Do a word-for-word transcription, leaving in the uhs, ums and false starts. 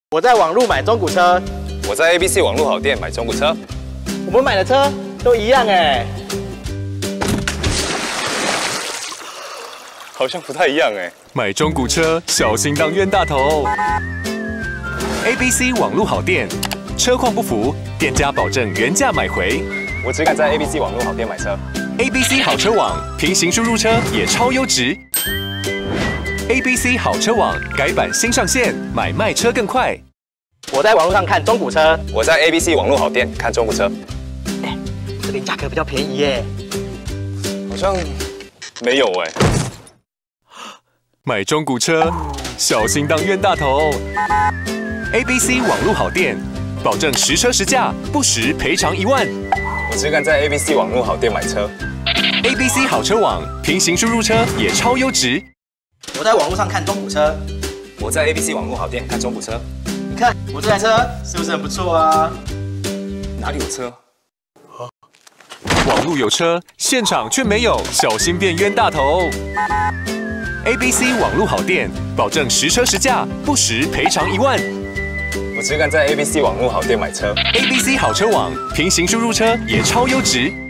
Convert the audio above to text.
我在网络买中古车， 我在 A B C 网络好店买中古车。 我们买的车都一样哎， 好像不太一样哎。 买中古车小心当冤大头。A B C 网络好店，车况不符，店家保证原价买回。 我只敢在 A B C 网络好店买车。 A B C 好车网平行输入车也超优质。A B C 好车网改版新上线，买卖车更快。 我在网络上看中古车， 我在 A B C 网络好店看中古车。 哎，这边价格比较便宜耶。 好像没有哎。 买中古车小心当冤大头。A B C 网络好店保证实车实价，不实赔偿一万。 我只敢在 A B C 网络好店买车。 A B C 好车网平行输入车也超优质。 我在网络上看中古车， 我在 A B C 网络好店看中古车。 你看我这台车是不是很不错啊？ 哪里有车？ 网络有车，现场却没有，小心变冤大头。A B C 网络好店保证实车实价，不实赔偿一万。 我只敢在 A B C 网络好店买车。 A B C 好车网平行输入车也超优质。